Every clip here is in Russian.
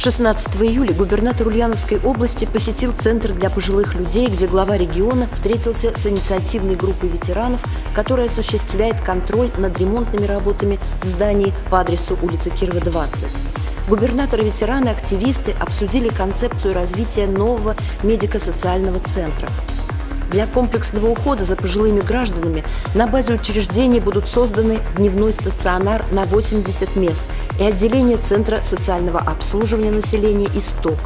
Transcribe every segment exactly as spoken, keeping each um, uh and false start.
шестнадцатого июля губернатор Ульяновской области посетил Центр для пожилых людей, где глава региона встретился с инициативной группой ветеранов, которая осуществляет контроль над ремонтными работами в здании по адресу улица Кирова, двадцать. Губернатор и ветераны, активисты обсудили концепцию развития нового медико-социального центра. Для комплексного ухода за пожилыми гражданами на базе учреждений будут созданы дневной стационар на восемьдесят мест и отделение Центра социального обслуживания населения «Исток».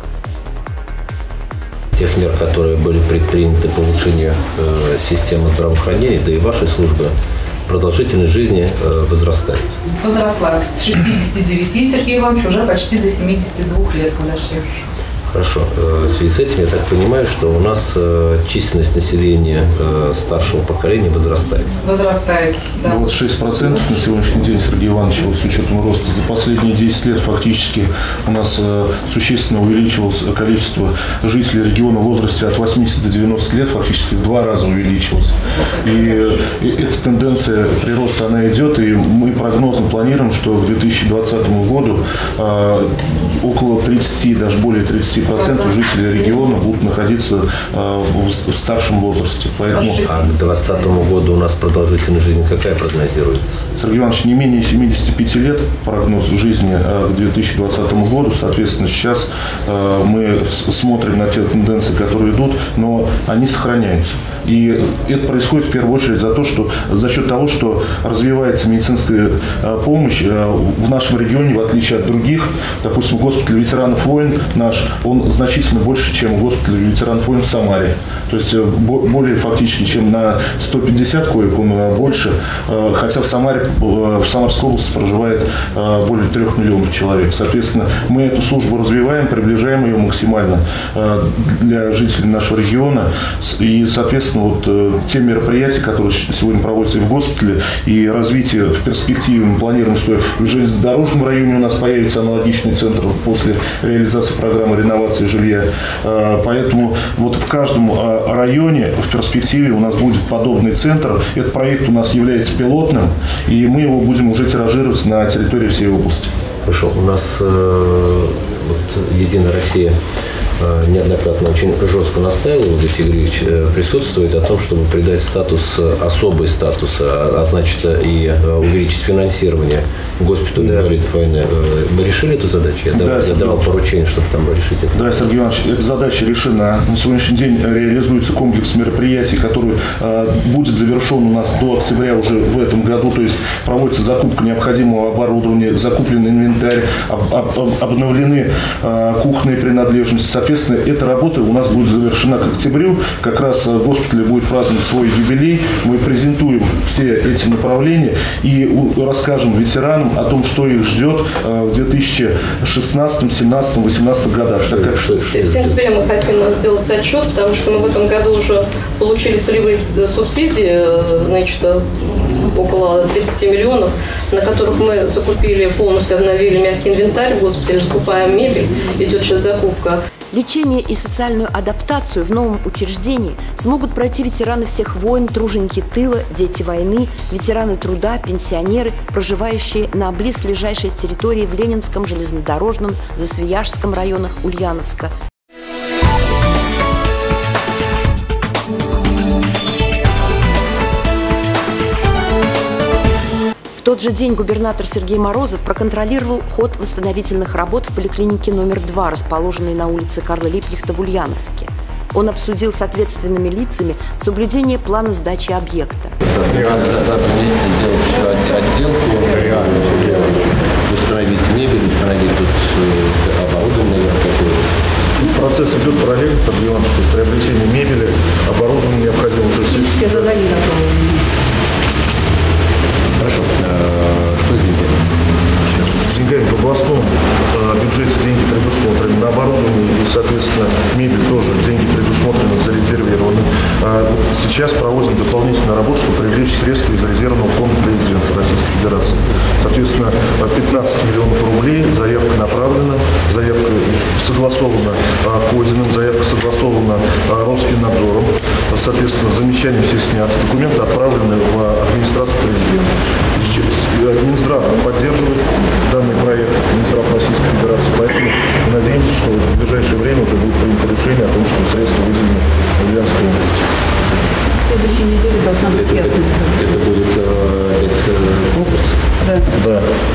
Тех мер, которые были предприняты по улучшению э, системы здравоохранения, да и вашей службы, продолжительность жизни э, возрастает. Возросла с шестидесяти девяти, Сергей Иванович, уже почти до семидесяти двух лет мы дошли. Хорошо. В связи с этим я так понимаю, что у нас численность населения старшего поколения возрастает. Возрастает, да. двадцать шесть процентов на сегодняшний день, Сергей Иванович, вот с учетом роста за последние десять лет фактически у нас существенно увеличивалось количество жителей региона в возрасте от восьмидесяти до девяноста лет, фактически в два раза увеличилось. И, и эта тенденция прироста, она идет, и мы прогнозно планируем, что к две тысячи двадцатому году а, около тридцати, даже более тридцати процентов жителей региона будут находиться э, в, в старшем возрасте. Поэтому... А к двадцатому году у нас продолжительность жизни какая прогнозируется? Сергей Иванович, не менее семидесяти пяти лет прогноз жизни э, к две тысячи двадцатому году. Соответственно, сейчас э, мы смотрим на те тенденции, которые идут, но они сохраняются. И это происходит в первую очередь за, то, что, за счет того, что развивается медицинская э, помощь э, в нашем регионе, в отличие от других. Допустим, госпиталь ветеранов войн наш, он значительно больше, чем госпиталь ветеранов войн в Самаре. То есть более фактически, чем на сто пятьдесят коек, он больше. Хотя в Самаре, в Самарской области проживает более трех миллионов человек. Соответственно, мы эту службу развиваем, приближаем ее максимально для жителей нашего региона. И, соответственно, вот те мероприятия, которые сегодня проводятся и в госпитале, и развитие в перспективе, мы планируем, что в железнодорожном районе у нас появится аналогичный центр после реализации программы реновации жилья. Поэтому вот в каждом районе в перспективе у нас будет подобный центр. Этот проект у нас является пилотным, и мы его будем уже тиражировать на территории всей области. Хорошо. У нас э, вот, Единая Россия неоднократно очень жестко настаивал, Игорь Игоревич, присутствует о том, чтобы придать статус, особый статус, а, а значит и увеличить финансирование госпиталю да. инвалидов войны. Мы решили эту задачу? Я да, давал поручение, чтобы там решить это. Да, Сергей Иванович, эта задача решена. На сегодняшний день реализуется комплекс мероприятий, который э, будет завершен у нас до октября уже в этом году. То есть проводится закупка необходимого оборудования, закуплен инвентарь, об, об, обновлены э, кухонные принадлежности. Соответственно, эта работа у нас будет завершена к октябрю. Как раз в госпитале будет праздновать свой юбилей. Мы презентуем все эти направления и расскажем ветеранам о том, что их ждет в две тысячи шестнадцатом, семнадцатом, восемнадцатом годах. Так как... В сентябре мы хотим сделать отчет, потому что мы в этом году уже получили целевые субсидии, значит, около тридцати миллионов, на которых мы закупили, полностью обновили мягкий инвентарь в госпитале, закупаем мебель, идет сейчас закупка. Лечение и социальную адаптацию в новом учреждении смогут пройти ветераны всех войн, труженики тыла, дети войны, ветераны труда, пенсионеры, проживающие на близлежащей территории в Ленинском, Железнодорожном, Засвияжском районах Ульяновска. В тот же день губернатор Сергей Морозов проконтролировал ход восстановительных работ в поликлинике номер два, расположенной на улице Карла Липкнехта в Ульяновске. Он обсудил с ответственными лицами соблюдение плана сдачи объекта. Реально за два месяца сделать еще отделку, установить мебель, установить тут оборудование какое-то. Процесс идет параллельно, Сергей Иванович, что приобретение мебели, оборудования необходимо. Технические задания готовы. Хорошо. Что с деньгами? С деньгами в областном бюджете деньги предусмотрены на оборудование и, соответственно, мебель тоже деньги предусмотрены, зарезервированы. А вот сейчас проводим дополнительную работу, чтобы привлечь средства из резервного фонда президента Российской Федерации. Соответственно, пятнадцать миллионов рублей, заявка направлена, заявка согласована Козиным, заявка согласована Росфиннадзором. Соответственно, замечания все сняты, документы отправлены в администрацию президента. Минздрав поддерживает данный проект, Минздрав Российской Федерации, поэтому мы надеемся, что в ближайшее время уже будет принято решение о том, что средства выделены в Ульяновской области. В следующей неделе должна быть Это, ясность. это будет э, опять э, конкурс? Да. Да.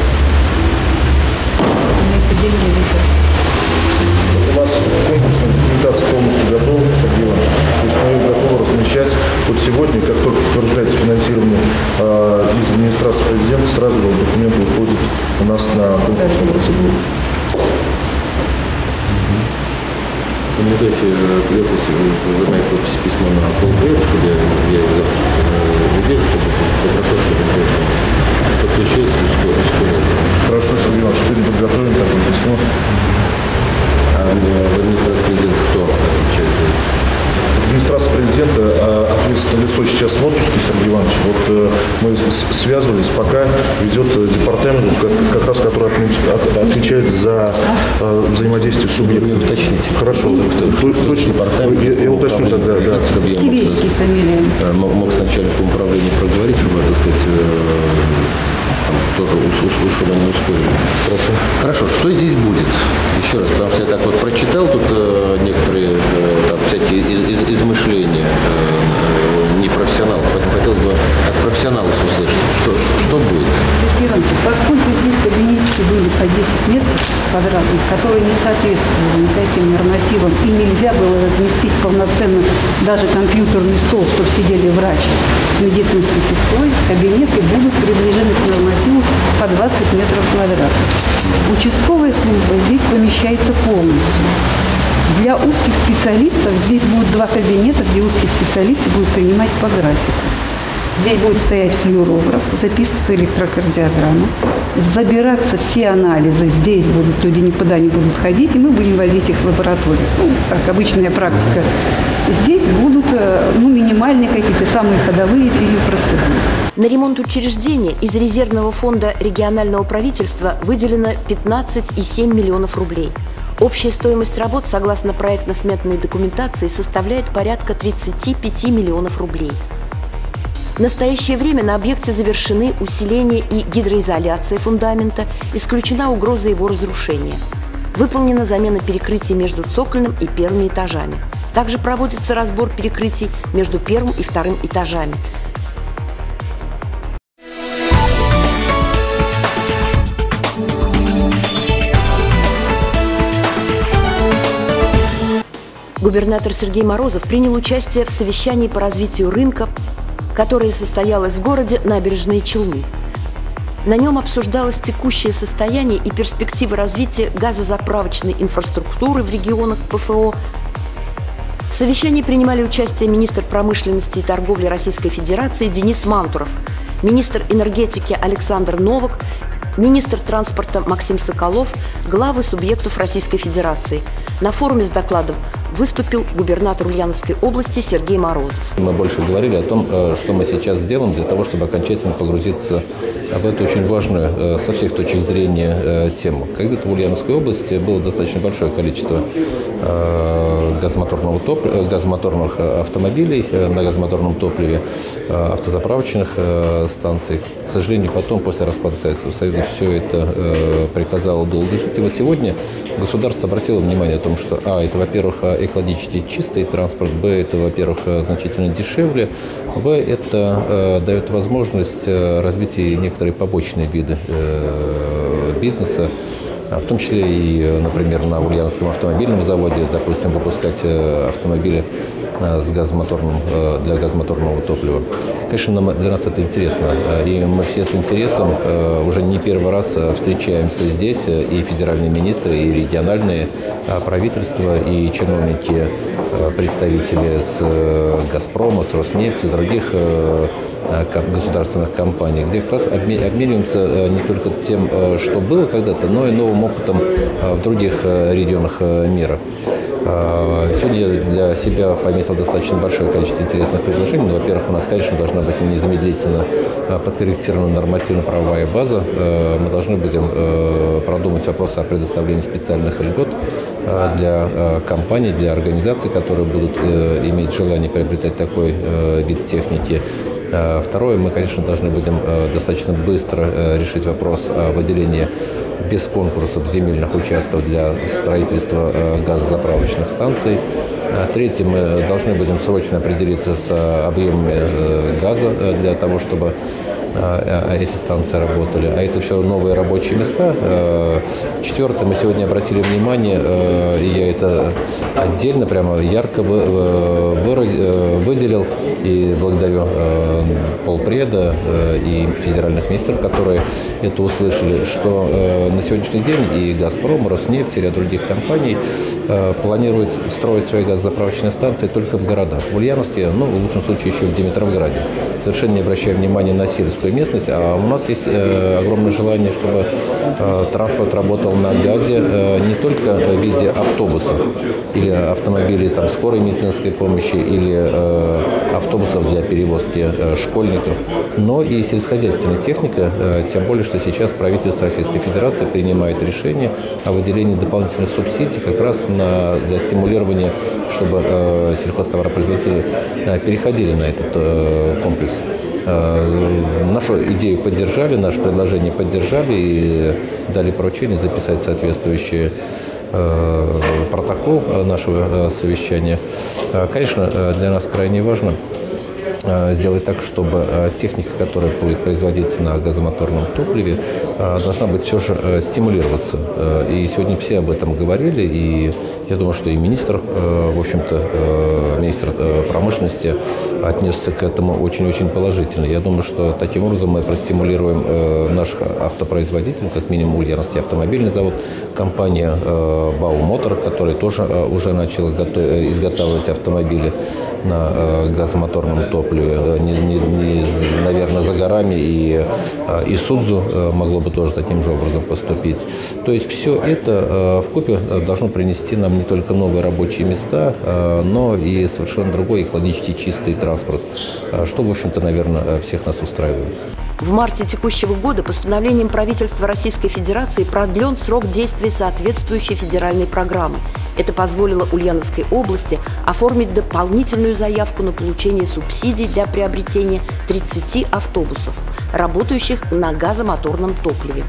На эти деньги висят. У нас конкурсная документация полностью готова, Сергей Иванович. То есть мы ее готовы размещать. Вот сегодня, как только подтверждается финансирование э, из администрации президента, сразу документы выходят у нас на конкурсную процедуру. Рекомендуйте приготовить в моей подписи письмо на полгода, чтобы я, я его завтра э, увижу, чтобы попрошу, чтобы подключился ускорил. Хорошо, Сергей Иванович, сегодня подготовим такое письмо. А в администрации президента кто отвечает за это? Администрация президента, ответственное лицо сейчас в отпуске, Сергей Иванович. Вот мы связывались, пока ведет департамент, как раз который отвечает за взаимодействие субъектов. Уточните. Хорошо. Точно департамент. Я, я уточню тогда. Да. Кивейский фамилия. Мог, мог с начальником управления проговорить, чтобы, так сказать, там, тоже чтобы они ускорили. Хорошо. Хорошо. Что здесь будет? Еще раз, потому что я так вот прочитал тут э, некоторые э, там, всякие из, из, измышления э, э, непрофессионалов. Поэтому хотелось бы от профессионалов услышать, что, что, что будет. Сергей Иванович, поскольку здесь кабинетики были по десять метров квадратных, которые не соответствовали никаким нормативам, и нельзя было разместить полноценно даже компьютерный стол, чтобы сидели врач с медицинской сестрой, кабинеты будут приближены к нормативу по двадцать метров квадратных. Участковая служба здесь помещается полностью. Для узких специалистов здесь будут два кабинета, где узкие специалисты будут принимать по графику. Здесь будет стоять флюорограф, записываться электрокардиограмма, забираться все анализы. Здесь будут, люди никуда не будут ходить, и мы будем возить их в лабораторию. Ну, как обычная практика. Здесь будут ну, минимальные какие-то самые ходовые физиопроцедуры. На ремонт учреждения из резервного фонда регионального правительства выделено пятнадцать и семь миллионов рублей. Общая стоимость работ, согласно проектно-сметной документации, составляет порядка тридцати пяти миллионов рублей. В настоящее время на объекте завершены усиление и гидроизоляция фундамента, исключена угроза его разрушения. Выполнена замена перекрытий между цокольным и первыми этажами. Также проводится разбор перекрытий между первым и вторым этажами. Губернатор Сергей Морозов принял участие в совещании по развитию рынка, которое состоялось в городе Набережные Челны. На нем обсуждалось текущее состояние и перспективы развития газозаправочной инфраструктуры в регионах ПФО. В совещании принимали участие министр промышленности и торговли Российской Федерации Денис Мантуров, министр энергетики Александр Новак, министр транспорта Максим Соколов, главы субъектов Российской Федерации. На форуме с докладом выступил губернатор Ульяновской области Сергей Морозов. Мы больше говорили о том, что мы сейчас сделаем для того, чтобы окончательно погрузиться в эту очень важную со всех точек зрения тему. Когда-то в Ульяновской области было достаточно большое количество газомоторного топлива, газомоторных автомобилей на газомоторном топливе, автозаправочных станций. К сожалению, потом, после распада Советского Союза, все это приказало долго жить. И вот сегодня государство обратило внимание о том, что, а, это, во-первых, экологически чистый транспорт, б, это, во-первых, значительно дешевле, в, это э, дает возможность э, развития некоторых побочных видов э, бизнеса, в том числе и, например, на Ульяновском автомобильном заводе, допустим, выпускать э, автомобили э, с газомоторным, э, для газомоторного топлива. Конечно, нам, для нас это интересно, и мы все с интересом э, уже не первый раз встречаемся здесь, и федеральные министры, и региональные э, правительства, и чиновники, э, представители с э, «Газпрома», с «Роснефти», с других э, государственных компаний, где как раз обмениваемся не только тем, что было когда-то, но и новым опытом в других регионах мира. Сегодня я для себя пометил достаточно большое количество интересных предложений. Ну, во-первых, у нас, конечно, должна быть незамедлительно подкорректирована нормативно-правовая база. Мы должны будем продумать вопрос о предоставлении специальных льгот для компаний, для организаций, которые будут иметь желание приобретать такой вид техники. Второе, мы, конечно, должны будем достаточно быстро решить вопрос о выделении без конкурсов земельных участков для строительства газозаправочных станций. Третье, мы должны будем срочно определиться с объемами газа для того, чтобы эти станции работали. А это все новые рабочие места. Четвертое, мы сегодня обратили внимание, и я это отдельно, прямо ярко выделил, и благодарю полпреда и федеральных министров, которые это услышали, что на сегодняшний день и «Газпром», и «Роснефть», и ряд других компаний планируют строить свои газозаправочные станции только в городах. В Ульяновске, ну, в лучшем случае, еще в Димитровграде. Совершенно не обращая внимания на сельскую местность, а у нас есть э, огромное желание, чтобы э, транспорт работал на газе э, не только в виде автобусов или автомобилей там, скорой медицинской помощи или э, автобусов для перевозки э, школьников, но и сельскохозяйственная техника, э, тем более, что сейчас правительство Российской Федерации принимает решение о выделении дополнительных субсидий как раз на, для стимулирования, чтобы э, сельхозтоваропроизводители э, переходили на этот э, комплекс. Нашу идею поддержали, наше предложение поддержали и дали поручение записать соответствующий э, протокол нашего совещания. Конечно, для нас крайне важно сделать так, чтобы техника, которая будет производиться на газомоторном топливе, должна быть все же стимулироваться. И сегодня все об этом говорили, и я думаю, что и министр, в общем-то, министр промышленности отнесся к этому очень-очень положительно. Я думаю, что таким образом мы простимулируем наших автопроизводителей, как минимум Ульяновский автомобильный завод, компания БАУ «Мотор», которая тоже уже начала изготавливать автомобили на газомоторном топливе. Не, не, не, наверное, за горами, и Исудзу могло бы тоже таким же образом поступить. То есть все это вкупе должно принести нам не только новые рабочие места, но и совершенно другой экологически чистый транспорт, что, в общем-то, наверное, всех нас устраивает. В марте текущего года постановлением правительства Российской Федерации продлен срок действия соответствующей федеральной программы. Это позволило Ульяновской области оформить дополнительную заявку на получение субсидий для приобретения тридцати автобусов, работающих на газомоторном топливе.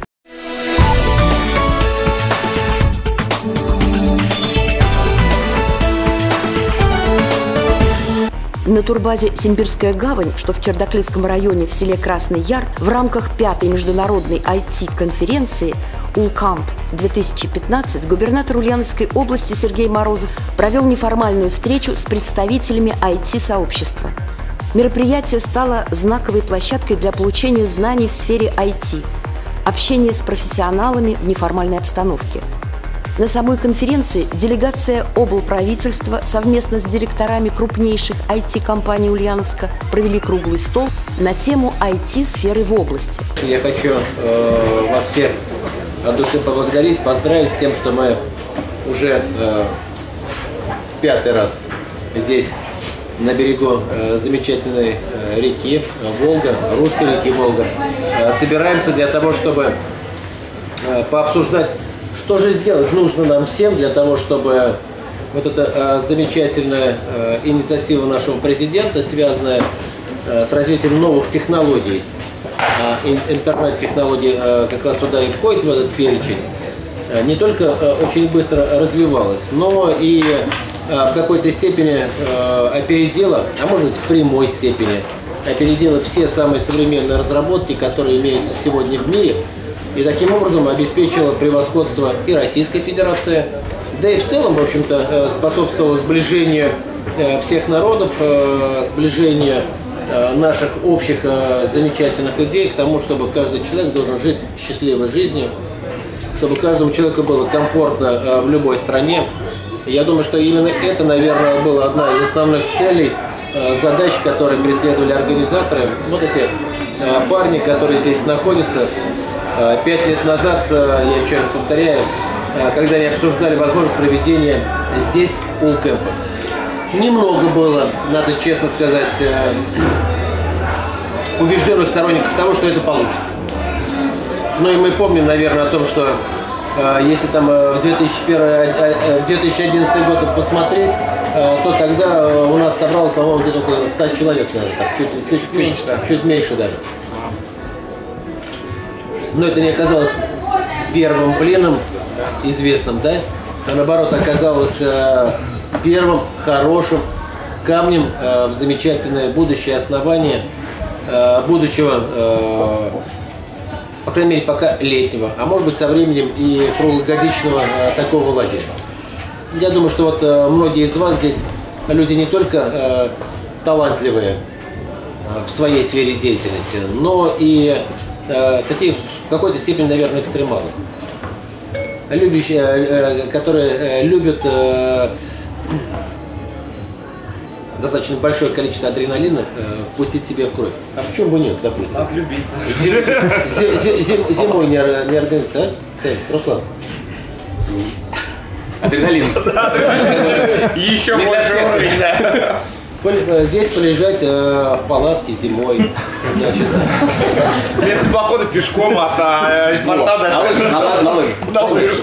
На турбазе «Симбирская гавань», что в Чердаклинском районе в селе Красный Яр, в рамках пятой международной ай ти-конференции «Улкамп-две тысячи пятнадцать» губернатор Ульяновской области Сергей Морозов провел неформальную встречу с представителями ай ти-сообщества. Мероприятие стало знаковой площадкой для получения знаний в сфере ай ти, общения с профессионалами в неформальной обстановке. На самой конференции делегация облправительства совместно с директорами крупнейших ай ти-компаний Ульяновска провели круглый стол на тему ай ти-сферы в области. Я хочу э, вас всех от души поблагодарить, поздравить с тем, что мы уже э, в пятый раз здесь на берегу э, замечательной э, реки Волга, русской реки Волга, э, собираемся для того, чтобы э, пообсуждать, что же сделать нужно нам всем для того, чтобы вот эта э, замечательная э, инициатива нашего президента, связанная э, с развитием новых технологий, э, интернет-технологий э, как раз туда и входит в этот перечень, э, не только э, очень быстро развивалась, но и э, в какой-то степени э, опередила, а может быть в прямой степени, опередила все самые современные разработки, которые имеются сегодня в мире. И таким образом обеспечила превосходство и Российской Федерации, да и в целом, в общем-то, способствовала сближению всех народов, сближению наших общих замечательных идей к тому, чтобы каждый человек должен жить счастливой жизнью, чтобы каждому человеку было комфортно в любой стране. И я думаю, что именно это, наверное, была одна из основных целей, задач, которые преследовали организаторы. Вот эти парни, которые здесь находятся. Пять лет назад, я еще раз повторяю, когда они обсуждали возможность проведения здесь Улкэмпа. Немного было, надо честно сказать, убежденных сторонников того, что это получится. Ну и мы помним, наверное, о том, что Если там в две тысячи первый, в две тысячи одиннадцатый год посмотреть, то тогда у нас собралось, по-моему, где-то около ста человек, наверное, так, чуть, чуть, чуть, меньше, чуть, чуть меньше даже. Но это не оказалось первым блином известным, да? А наоборот оказалось первым хорошим камнем в замечательное будущее основание будущего, по крайней мере, пока летнего, а может быть со временем и круглогодичного такого лагеря. Я думаю, что вот многие из вас здесь люди не только талантливые в своей сфере деятельности, но и такие в какой-то степени, наверное, экстремалы, любящие, которые любят достаточно большое количество адреналина э, впустить себе в кровь. А в чем бы нет, допустим? Надо любить. Зим, зим, зим, зимой не, не организуется, а? Сань, Руслан? Адреналин. Еще больше уровень, да. Здесь полежать э, в палатке зимой. Значит. Если походу пешком от порта до на лыжах.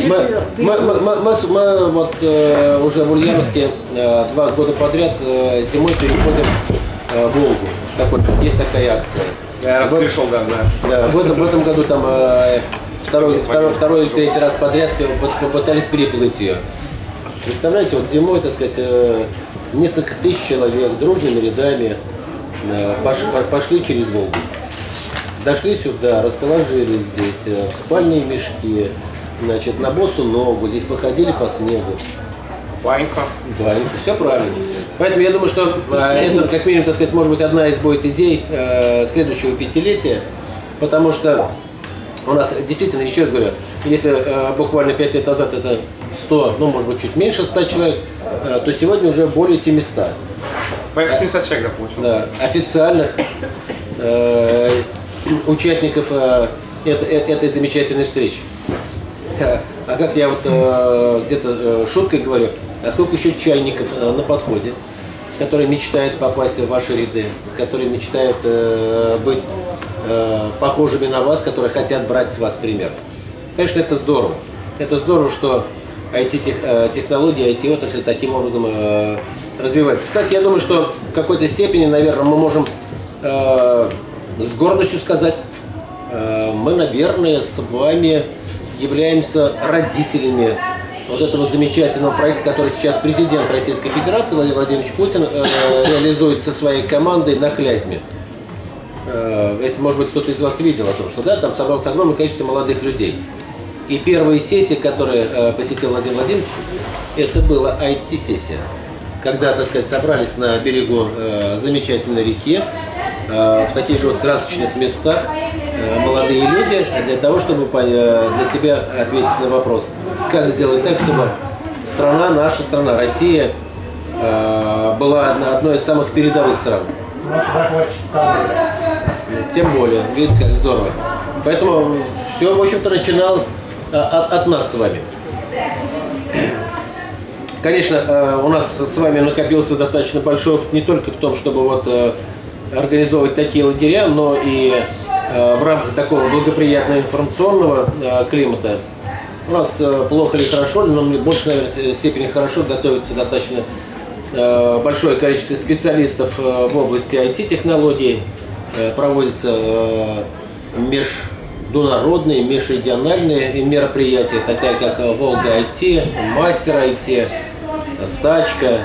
Мы вот э, уже в Ульяновске э, два года подряд э, зимой переходим э, Волгу. Такой, есть такая акция. Я раз пришел, да, да. Да, в, этом, в этом году там э, второй, второй, второй или третий раз подряд попытались переплыть ее. Представляете, вот зимой, так сказать, э, несколько тысяч человек дружными рядами э, пош, пошли через Волгу. Дошли сюда, расположились здесь э, в спальные мешки, значит, на босу ногу, здесь походили по снегу. Банька. Банька, все правильно. Поэтому я думаю, что э, это, как минимум, так сказать, может быть, одна из будет идей э, следующего пятилетия, потому что у нас действительно, еще раз говорю, если э, буквально пять лет назад это сто, ну, может быть, чуть меньше ста человек, э, то сегодня уже более семисот. Порядка семьсот человек, да, получилось? Да, официальных э, участников э, это, э, этой замечательной встречи. А как я вот э, где-то э, шуткой говорю, а сколько еще чайников э, на подходе, которые мечтают попасть в ваши ряды, которые мечтают э, быть э, похожими на вас, которые хотят брать с вас пример. Конечно, это здорово. Это здорово, что ай ти-технологии, ай ти-отрасль таким образом э, развивается. Кстати, я думаю, что в какой-то степени, наверное, мы можем э, с гордостью сказать, э, мы, наверное, с вами являемся родителями вот этого замечательного проекта, который сейчас президент Российской Федерации Владимир Владимирович Путин э, реализует со своей командой на Клязьме. Э, если, может быть, кто-то из вас видел о том, что да, там собралось огромное количество молодых людей. И первая сессия, которую э, посетил Владимир Владимирович, это была ай ти-сессия. Когда, так сказать, собрались на берегу э, замечательной реки, э, в таких же вот красочных местах э, молодые люди для того, чтобы э, для себя ответить на вопрос, как сделать так, чтобы страна, наша страна, Россия, э, была одной из самых передовых стран. Тем более, видите, как здорово. Поэтому все, в общем-то, начиналось от, от нас с вами. Конечно, у нас с вами накопился достаточно большой опыт не только в том, чтобы вот организовывать такие лагеря, но и в рамках такого благоприятного информационного климата. У нас плохо или хорошо, но в большей, наверное, степени хорошо готовится достаточно большое количество специалистов в области ай ти-технологий. Проводятся международные, межрегиональные мероприятия, такие как Волга ай ти, Мастер ай ти, Стачка,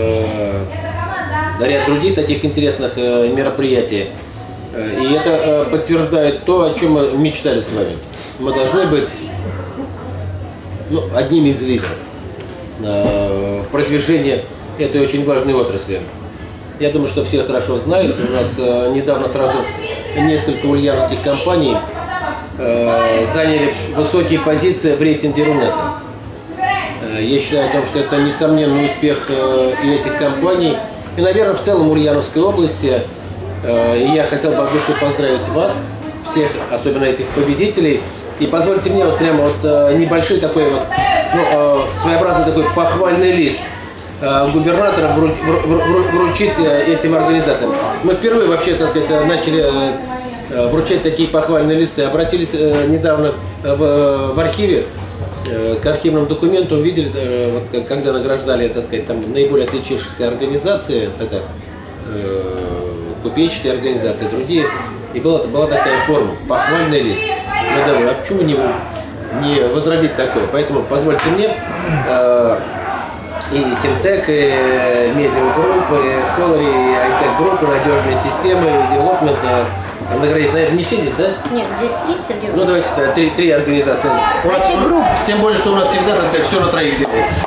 да ряд других таких интересных мероприятий. И это подтверждает то, о чем мы мечтали с вами. Мы должны быть, ну, одними из лидеров в продвижении этой очень важной отрасли. Я думаю, что все хорошо знают. У нас недавно сразу несколько ульяновских компаний заняли высокие позиции в рейтинге Рунета. Я считаю о том, что это несомненный успех и этих компаний, и, наверное, в целом Ульяновской области. И я хотел бы от души поздравить вас, всех, особенно этих победителей. И позвольте мне вот прямо вот небольшой такой вот, ну, своеобразный такой похвальный лист губернатора вручить этим организациям. Мы впервые вообще, так сказать, начали вручать такие похвальные листы. Обратились недавно в, в архиве к архивным документам увидели, вот, когда награждали, так сказать, там наиболее отличившихся организаций, это э, купеческие организации, другие, и была, была такая форма, похвальный лист. Мы думали, а почему не, не возродить такое? Поэтому позвольте мне э, и Симтек, и Медиагруппы, и Колори, и Айтек-группы, надежные системы, и Девелопмент, наградить, наверное, не все здесь, да? Нет, здесь три, Сергей. Ну, давайте, да, три, три организации. Айтек-групп. Тем более, что у нас всегда, так сказать, все на троих делается.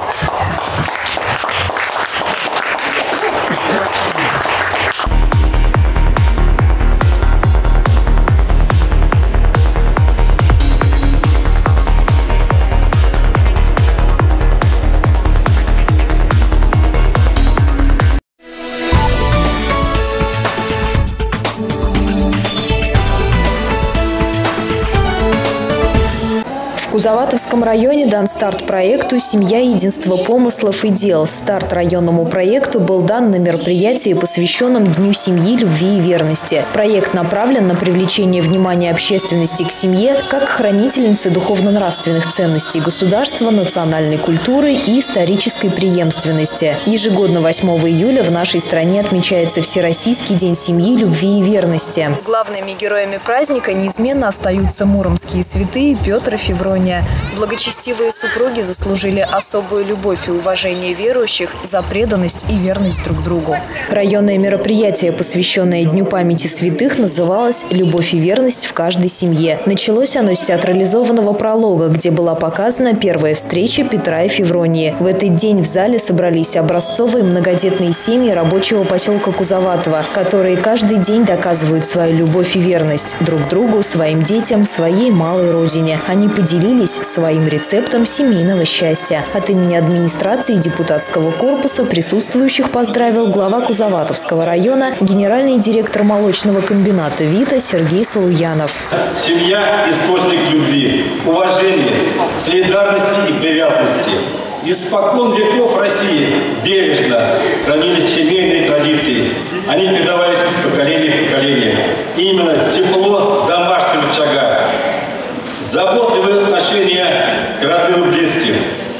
В Кузоватовском районе дан старт проекту «Семья, единство помыслов и дел». Старт районному проекту был дан на мероприятии, посвященном Дню семьи, любви и верности. Проект направлен на привлечение внимания общественности к семье как к хранительнице духовно-нравственных ценностей государства, национальной культуры и исторической преемственности. Ежегодно восьмого июля в нашей стране отмечается Всероссийский день семьи, любви и верности. Главными героями праздника неизменно остаются муромские святые Петр и Феврония. Благочестивые супруги заслужили особую любовь и уважение верующих за преданность и верность друг другу. Районное мероприятие, посвященное Дню памяти святых, называлось «Любовь и верность в каждой семье». Началось оно с театрализованного пролога, где была показана первая встреча Петра и Февронии. В этот день в зале собрались образцовые многодетные семьи рабочего поселка Кузоватово, которые каждый день доказывают свою любовь и верность друг другу, своим детям, своей малой родине. Они поделились своим рецептом семейного счастья. От имени администрации и депутатского корпуса присутствующих поздравил глава Кузоватовского района, генеральный директор молочного комбината «Вита» Сергей Салуянов. Семья – источник любви, уважения, солидарности и привязанности. Испокон веков в России бережно хранились семейные традиции. Они передавались из поколения в поколение. Именно тепло домашнего очага, заботливое отношение к родным и близким,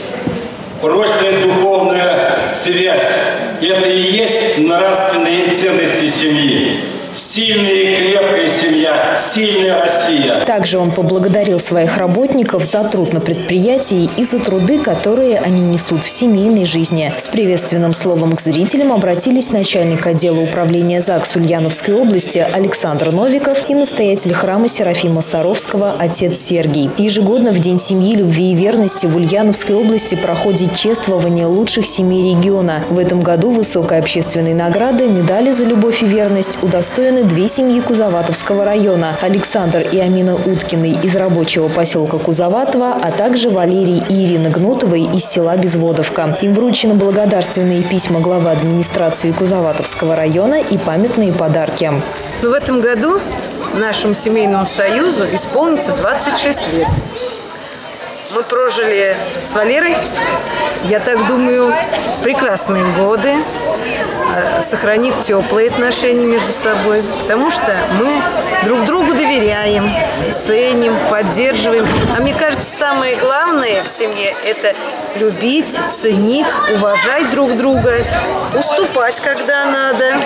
прочная духовная связь – это и есть нравственные ценности семьи. Сильная и крепкая семья, сильная Россия. Также он поблагодарил своих работников за труд на предприятии и за труды, которые они несут в семейной жизни. С приветственным словом к зрителям обратились начальник отдела управления ЗАГС Ульяновской области Александр Новиков и настоятель храма Серафима Саровского отец Сергий. Ежегодно в День семьи, любви и верности в Ульяновской области проходит чествование лучших семей региона. В этом году высокой общественной награды медали за любовь и верность удостоены две семьи Кузоватовского района – Александр и Амина Уткины из рабочего поселка Кузоватово, а также Валерий и Ирина Гнутовой из села Безводовка. Им вручены благодарственные письма главы администрации Кузоватовского района и памятные подарки. Но в этом году нашему семейному союзу исполнится двадцать шесть лет. Мы прожили с Валерой, я так думаю, прекрасные годы, сохранив теплые отношения между собой, потому что мы друг другу доверяем, ценим, поддерживаем. А мне кажется, самое главное в семье – это любить, ценить, уважать друг друга, уступать, когда надо,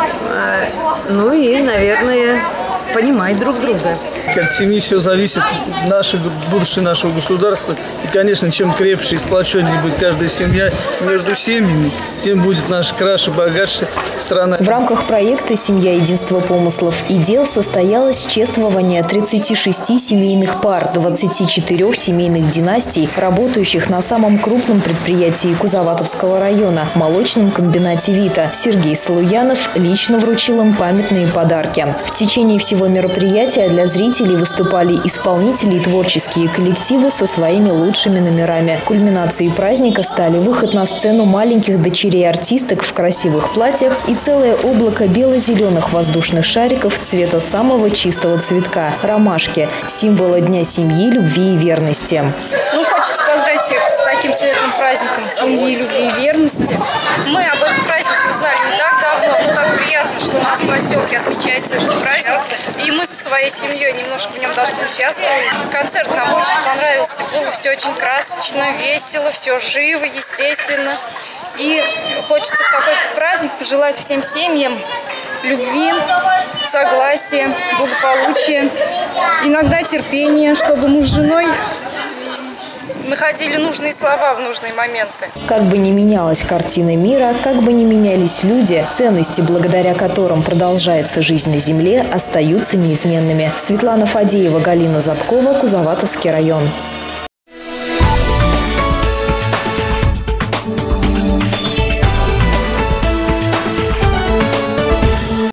ну и, наверное, понимать друг друга. От семьи все зависит, наше будущее нашего государства. И, конечно, чем крепче и сплоченнее будет каждая семья между семьями, тем будет наша краше, богаче страна. В рамках проекта «Семья, единство помыслов и дел» состоялось чествование тридцати шести семейных пар, двадцати четырёх семейных династий, работающих на самом крупном предприятии Кузоватовского района – молочном комбинате «Вита». Сергей Салуянов лично вручил им памятные подарки. В течение всего мероприятия для зрителей выступали исполнители и творческие коллективы со своими лучшими номерами. Кульминацией праздника стали выход на сцену маленьких дочерей артисток в красивых платьях и целое облако бело-зеленых воздушных шариков цвета самого чистого цветка – ромашки, символа Дня семьи, любви и верности. Ну, хочется поздравить всех с таким светлым праздником семьи, любви и верности. Мы об этом празднике узнали не так давно, но так приятно, что у нас в поселке отмечается этот праздник, и мы со своей семьей немножко в нем даже поучаствовали. Концерт нам очень понравился, было все очень красочно, весело, все живо, естественно. И хочется в такой праздник пожелать всем семьям любви, согласия, благополучия, иногда терпения, чтобы муж с женой находили нужные слова в нужные моменты. Как бы ни менялась картина мира, как бы ни менялись люди, ценности, благодаря которым продолжается жизнь на земле, остаются неизменными. Светлана Фадеева, Галина Забкова, Кузоватовский район.